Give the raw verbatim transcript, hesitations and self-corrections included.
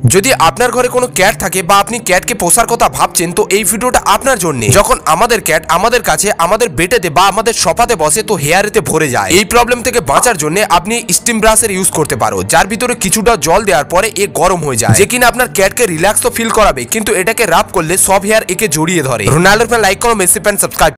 যদি আপনার ঘরে কোনো ক্যাট থাকে বা আপনি ক্যাটকে পোষার কথা ভাবছেন তো এই ভিডিওটা আপনার জন্য। যখন আমাদের ক্যাট আমাদের কাছে আমাদের বেটেতে বা আমাদের সোফাতে বসে তো হেয়ারেতে ভরে যায়, এই প্রবলেম থেকে বাঁচার জন্য আপনি স্টিম ব্রাশের ইউজ করতে পারো, যার ভিতরে কিছুটা জল দেওয়ার পরে এ গরম হয়ে যায়, যে কিনা আপনার ক্যাটকে রিল্যাক্স তো ফিল করাবে, কিন্তু এটাকে রাব করলে সব হেয়ার একে জড়িয়ে ধরে। রোনাল্ডো লাইক করো, মেসি ফ্যান সাবস্ক্রাইব।